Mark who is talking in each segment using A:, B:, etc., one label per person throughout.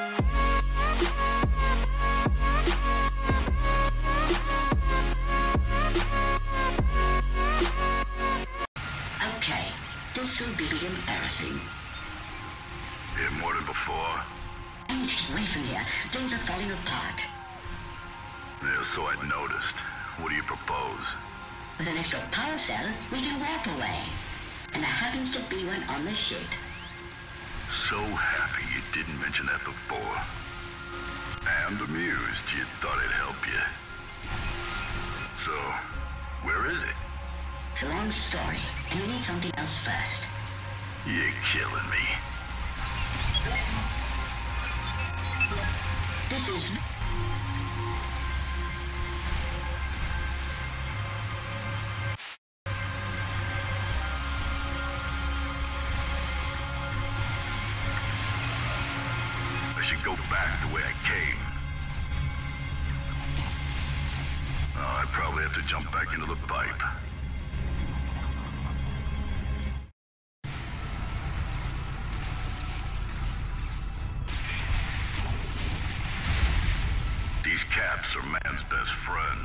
A: Okay, this will be embarrassing.
B: Yeah, more than before.
A: I need to get away from here. Things are falling apart.
B: Yeah, so I noticed. What do you propose?
A: With an extra power cell, we can walk away. And there happens to be one on the ship.
B: So happy you didn't mention that before. And amused you thought it'd help you. So, where is it?
A: It's a long story, and we need something else first.
B: You're killing me.
A: This is...
B: I should go back the way I came. Oh, I'd probably have to jump back into the pipe. These caps are man's best friend.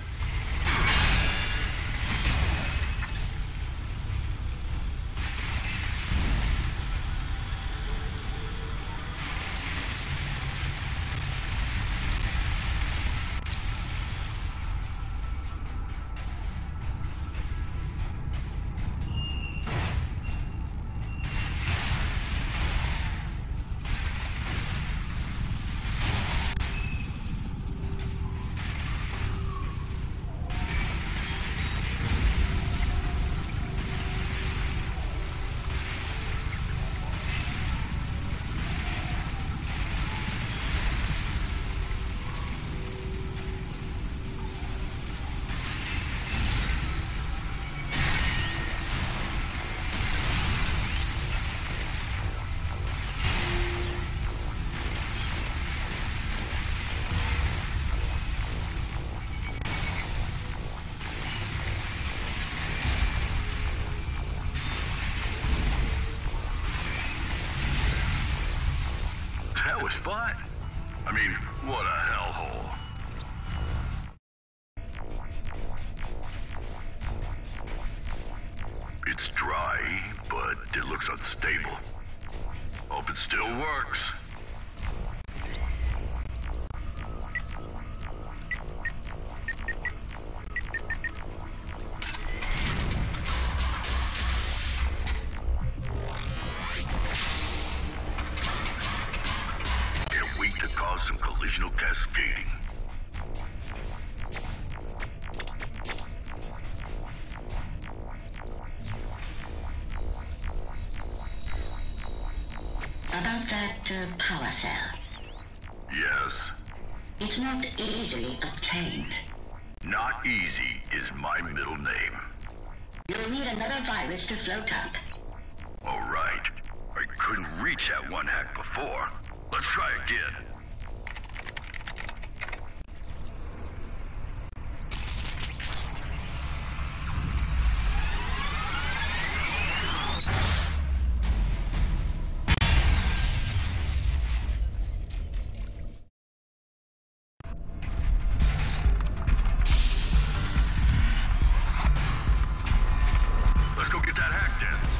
B: That was fun. I mean, what a hellhole. It's dry, but it looks unstable. Hope it still works. Weak to cause some collisional cascading.
A: About that power cell.
B: Yes.
A: It's not easily obtained.
B: Not easy is my middle name.
A: You'll need another virus to float up.
B: All right. I couldn't reach that one hack before. Let's try again. Let's go get that hack then.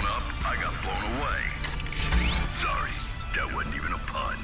B: blown up, I got blown away. Sorry, that wasn't even a pun.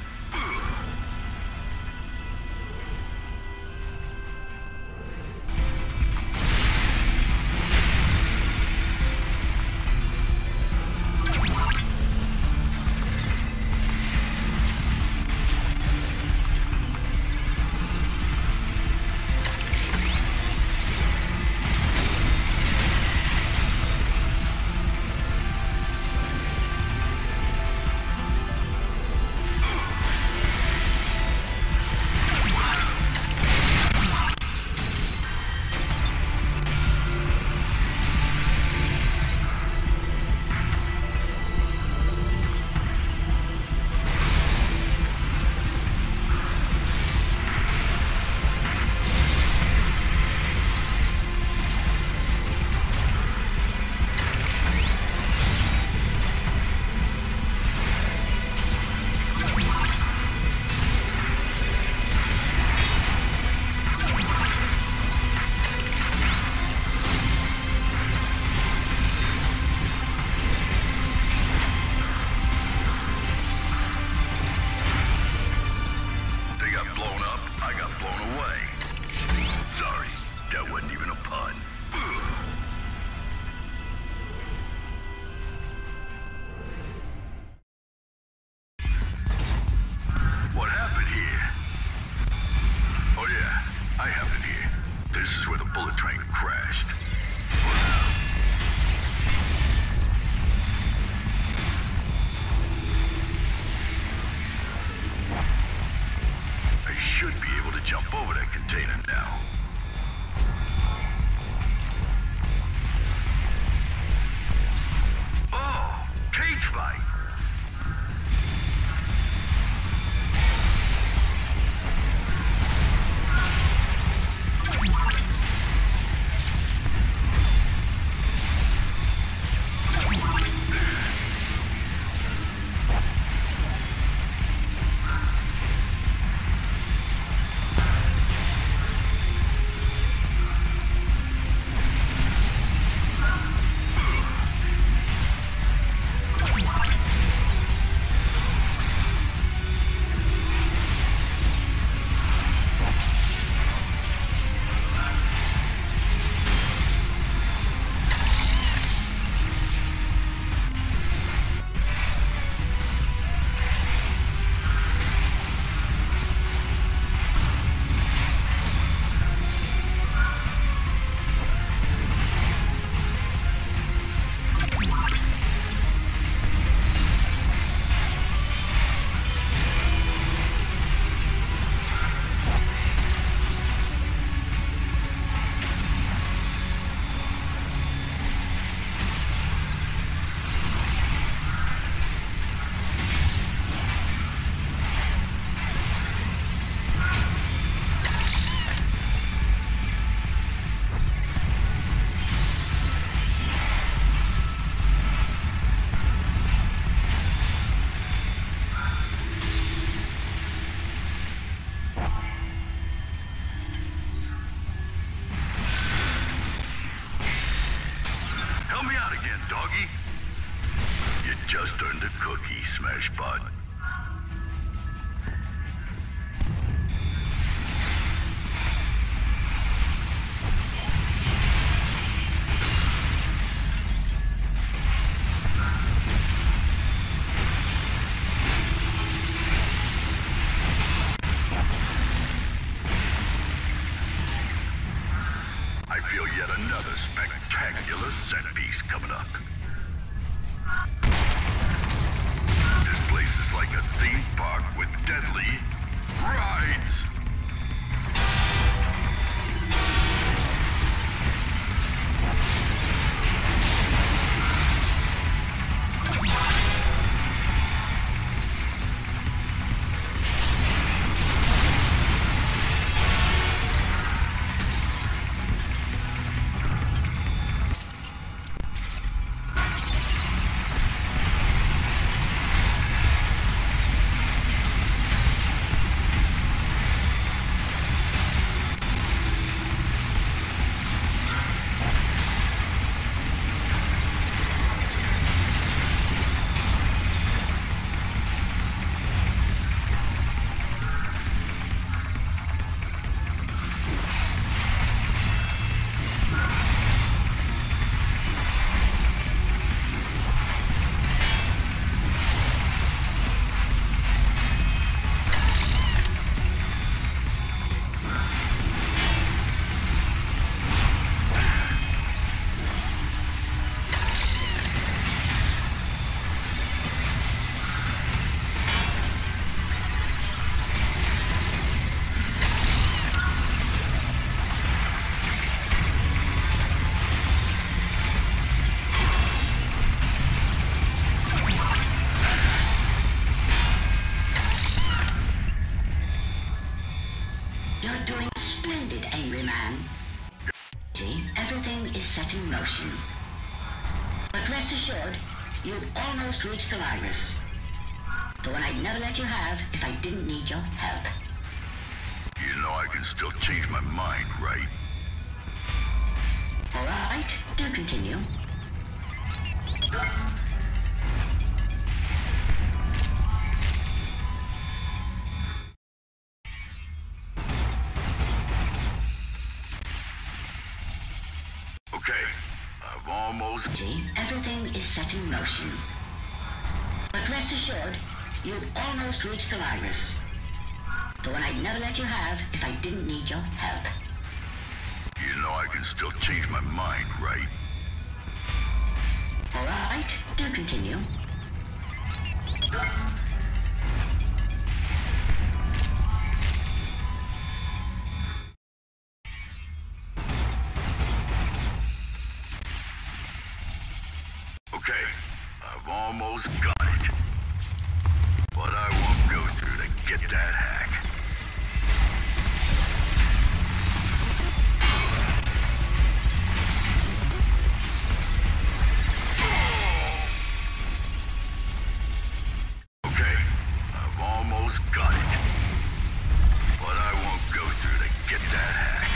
B: Jump over that container now. Oh, cage fight. You just earned a cookie, Smashbot. I feel yet another spectacular set piece coming up. This place is like
A: motion. But rest assured, you'd almost reached the virus. The one I'd never let you have if I didn't need your help.
B: You know I can still change my mind, right?
A: All right, do continue.
B: Okay, I've almost...
A: Everything is set in motion. But rest assured, you'd almost reached the virus. The one I'd never let you have if I didn't need your help.
B: You know I can still change my mind, right?
A: All right, do continue.
B: Okay, I've almost got it. What I won't go through to get that hack. Okay, I've almost got it. What I won't go through to get that hack.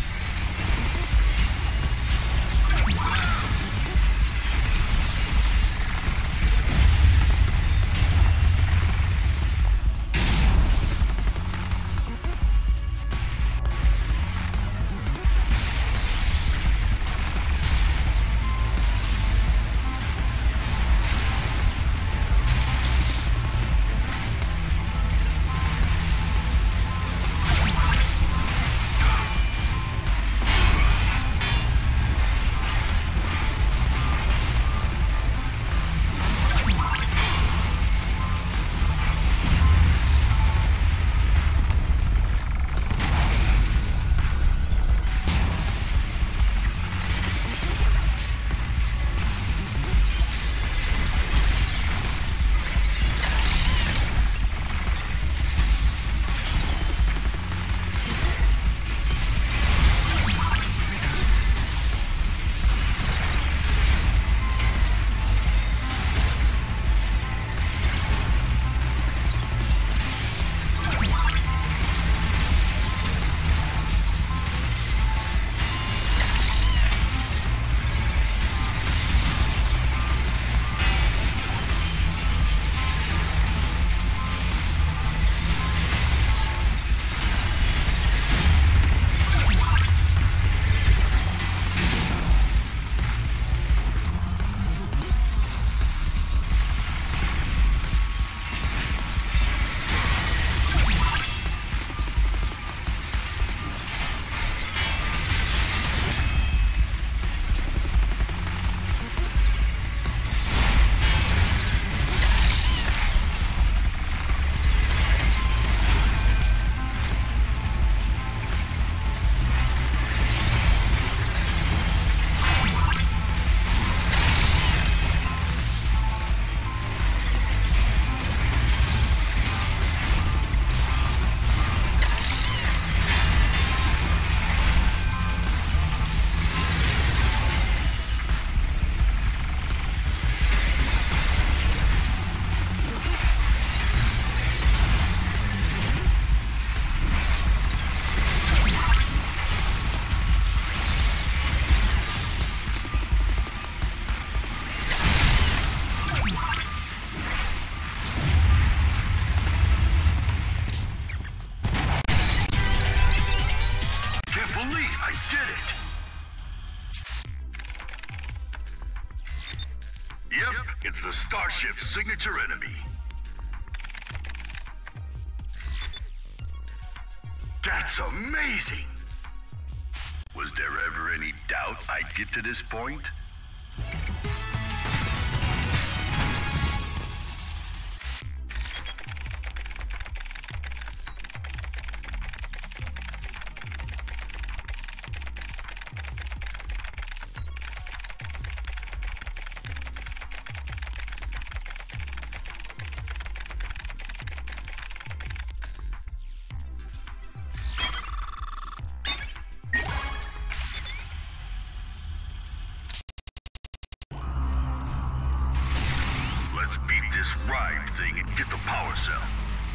B: It's the Starship's signature enemy. That's amazing! Was there ever any doubt I'd get to this point? Rive thing and get the power cell.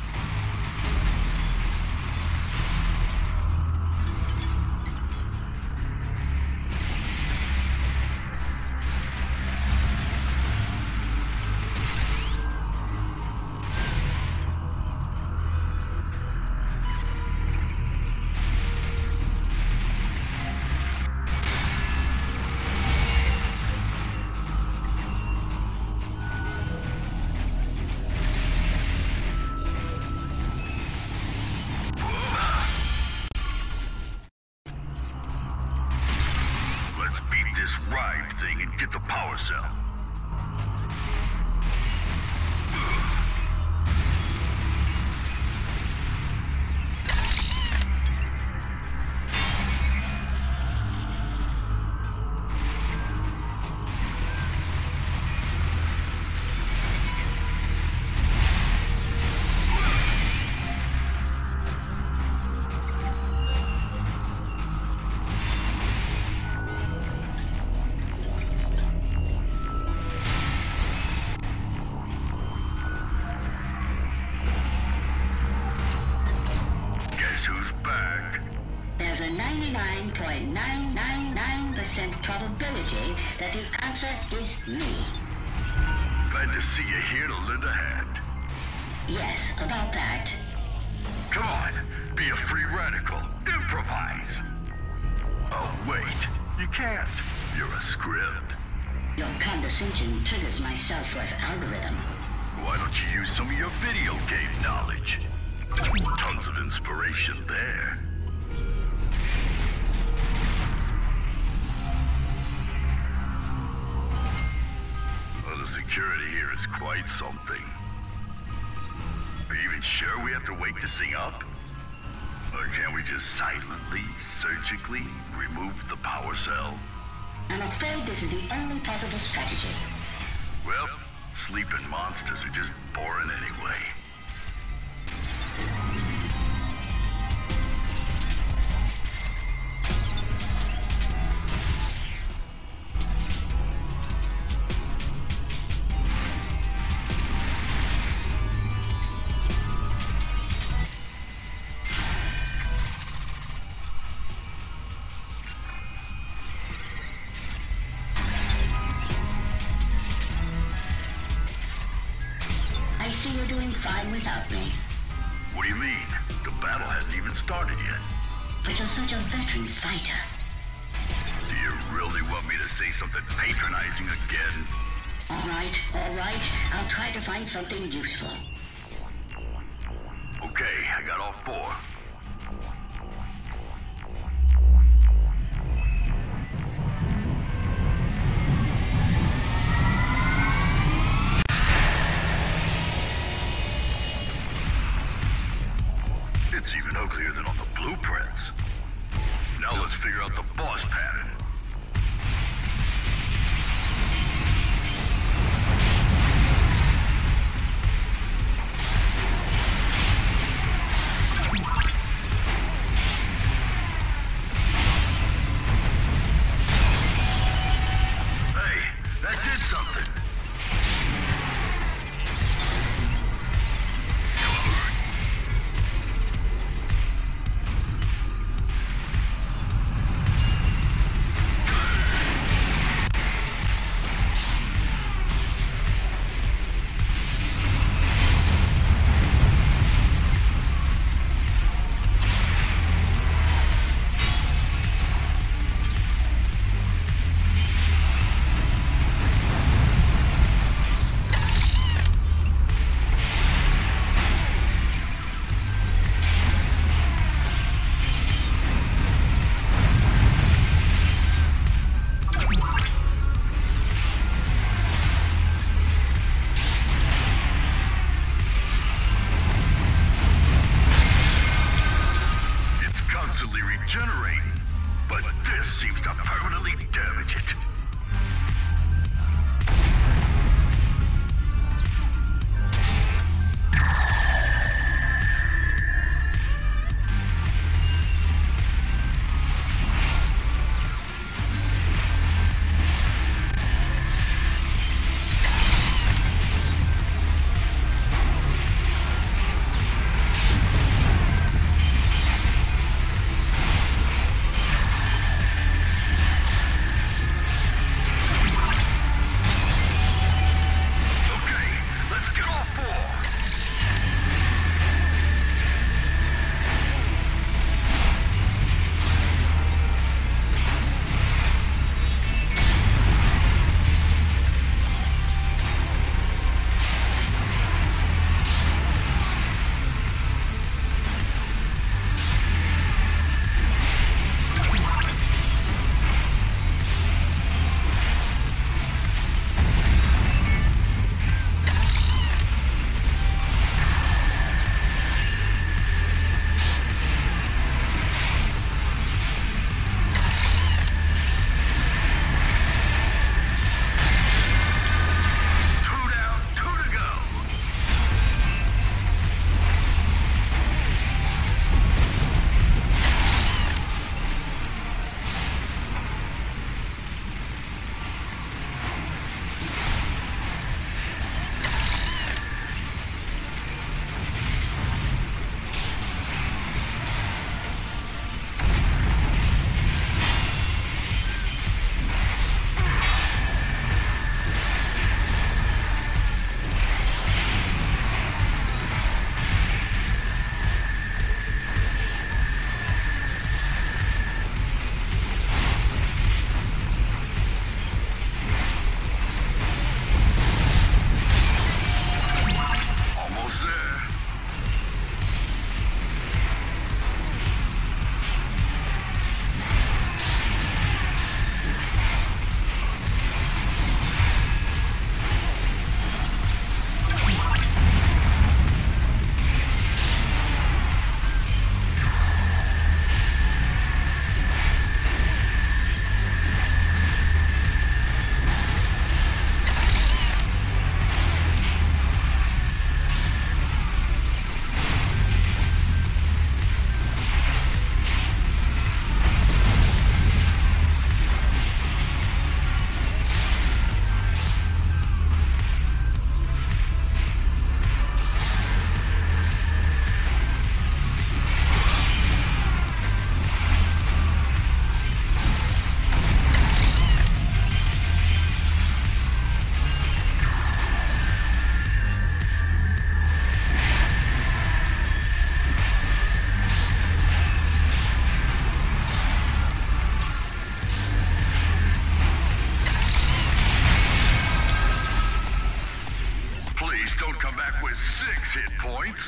B: This Rive thing and get the power cell. Who's back?
A: There's a 99.999% probability that the answer is me.
B: Glad to see you here to lend a hand.
A: Yes, about that.
B: Come on, be a free radical. Improvise. Oh, wait. You can't. You're a script.
A: Your condescension triggers my self-worth algorithm.
B: Why don't you use some of your video game knowledge? Tons of inspiration there. Well, the security here is quite something. Are you even sure we have to wait to sing up? Or can't we just silently, surgically remove the power cell?
A: I'm afraid this is the only possible strategy.
B: Well, sleeping monsters are just boring anyway.
A: I see you're doing fine without me.
B: What do you mean? The battle hasn't even started yet.
A: But you're such a veteran fighter.
B: Do you really want me to say something patronizing again?
A: All right. I'll try to find something useful.
B: Okay, I got all four. It's even uglier than on the blueprints. Now let's figure out the boss pattern. Hey, that did something. don't come back with 6 hit points.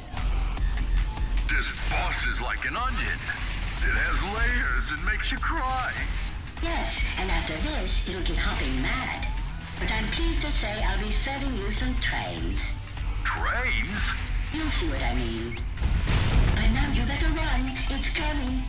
B: This boss is like an onion. It has layers and makes you cry.
A: Yes, and after this, it'll get hopping mad. But I'm pleased to say I'll be serving you some trains.
B: Trains?
A: You'll see what I mean. But now you better run. It's coming.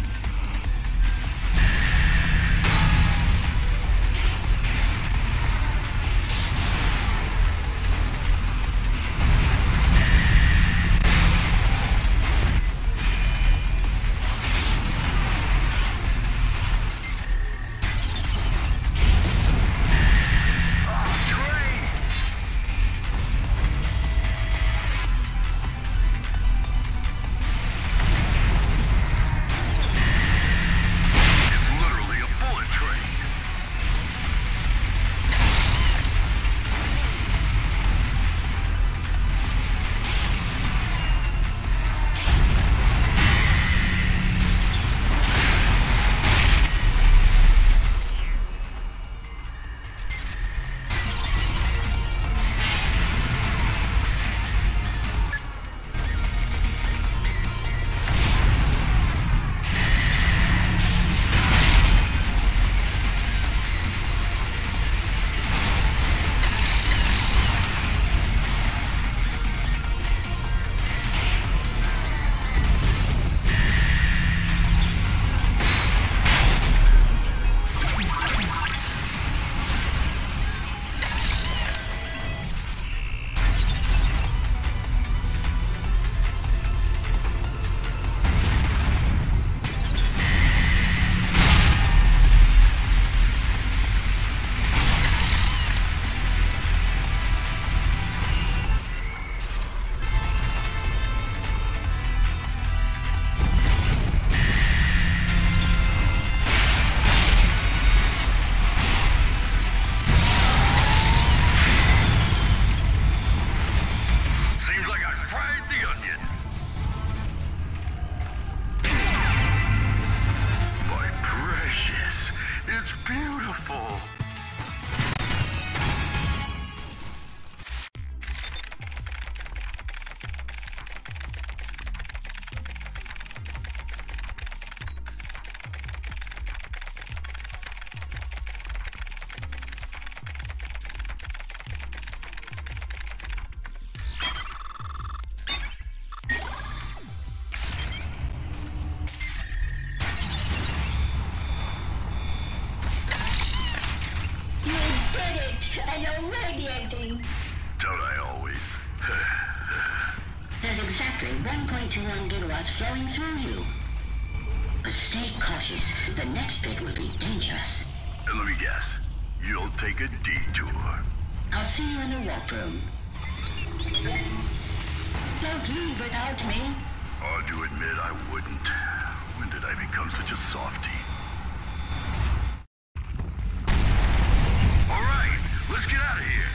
A: And you're radiating.
B: Don't I always?
A: There's exactly 1.21 gigawatts flowing through you. But stay cautious. The next bit will be dangerous.
B: Let me guess. You'll take a detour.
A: I'll see you in the warp room. Don't leave without me.
B: Hard to admit I wouldn't. When did I become such a softie? All right, let's get out of here.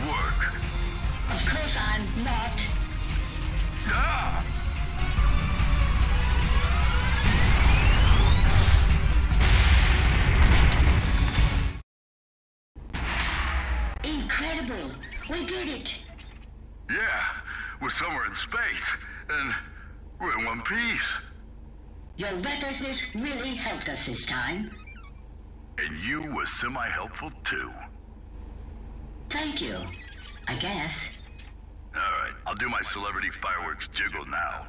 B: work.
A: Of course I'm not.
B: Ah!
A: Incredible. We did it.
B: Yeah, we're somewhere in space, and we're in one piece.
A: Your recklessness really helped us this time.
B: And you were semi-helpful, too.
A: Thank you, I guess.
B: All right, I'll do my celebrity fireworks jiggle now.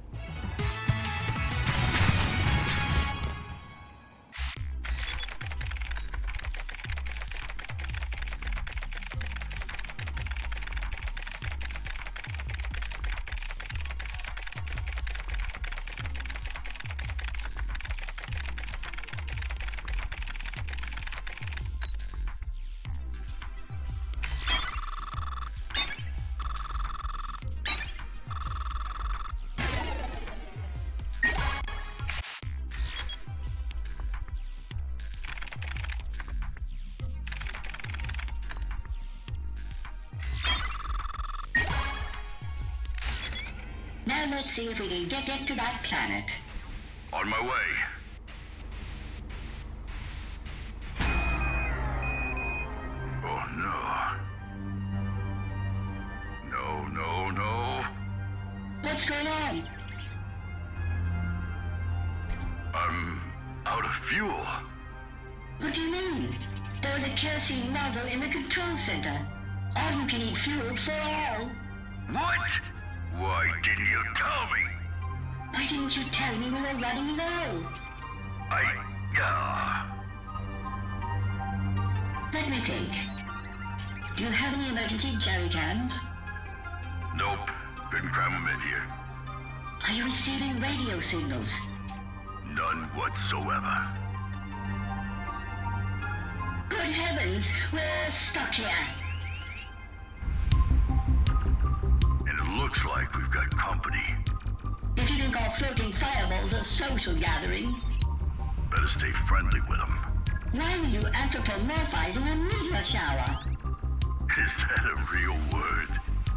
A: Now let's see if we can get to that planet.
B: On my way. Oh, no. No.
A: What's going on?
B: I'm out of fuel.
A: What do you mean? There was a kerosene nozzle in the control center. All you can eat fuel for all.
B: What? Why didn't you tell me?
A: Why didn't you tell me we were running low? Let me think. Do you have any emergency jerry cans?
B: Nope. Couldn't cram them in here.
A: Are you receiving radio signals?
B: None whatsoever.
A: Good heavens, we're stuck here.
B: And it looks like we've got company.
A: If you think our floating fireballs are social gathering,
B: Better stay friendly with them.
A: why were you anthropomorphizing a meteor shower?
B: Is that a real word?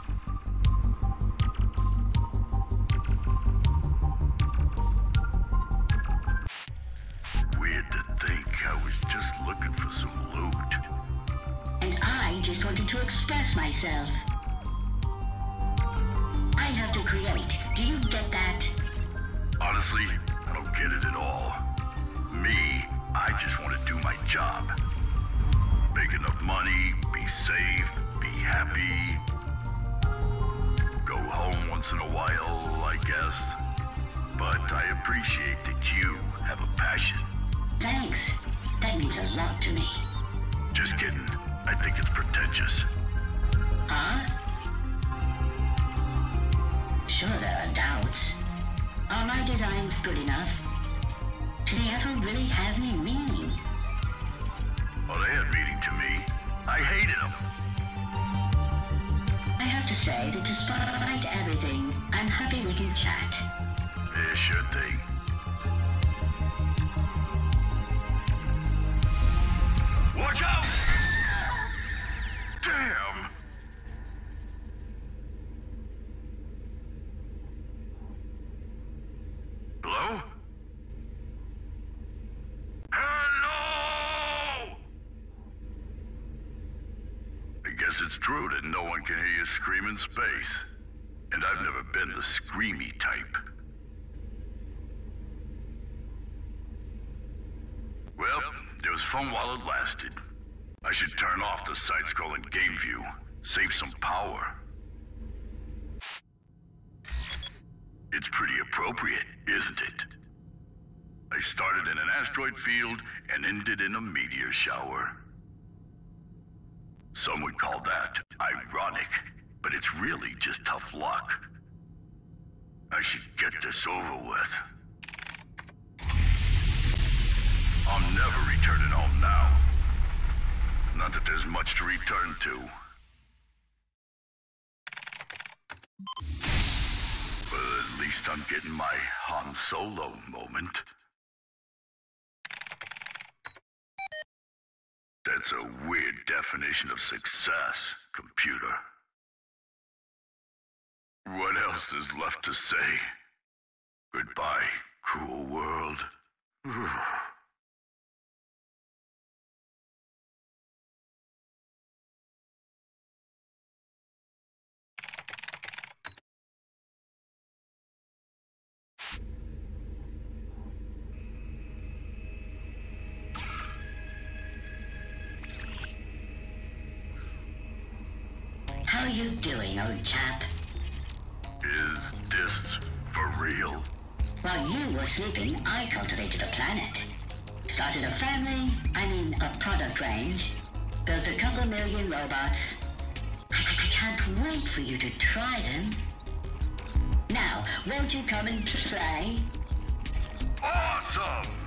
B: Weird to think I was just looking for some loot.
A: And I just wanted to express myself. I have to create. Do you get that?
B: Honestly, I don't get it at all. Me, I just want to do my job. Make enough money, be safe, be happy. Go home once in a while, I guess. But I appreciate that you have a passion.
A: Thanks. That means a lot to me.
B: Just kidding. I think it's pretentious.
A: Huh? Sure, there are doubts. Are my designs good enough? Do they ever really have any meaning?
B: Well, they had meaning to me. I hated them.
A: I have to say that despite everything, I'm happy we can chat.
B: Yeah, sure thing. Watch out! Damn! Hello? Hello! I guess it's true that no one can hear you scream in space. And I've never been the screamy type. Well, it was fun while it lasted. I should turn off the side-scrolling game view. Save some power. It's pretty appropriate, isn't it? I started in an asteroid field and ended in a meteor shower. Some would call that ironic, but it's really just tough luck. I should get this over with. I'm never returning home now. Not that there's much to return to. But at least I'm getting my Han Solo moment. That's a weird definition of success, computer. What else is left to say? Goodbye, cruel world.
A: How you doing, old chap?
B: Is this for real?
A: While you were sleeping, I cultivated a planet. Started a family, a product range. Built a couple million robots. I can't wait for you to try them. Now, won't you come and play?
B: Awesome!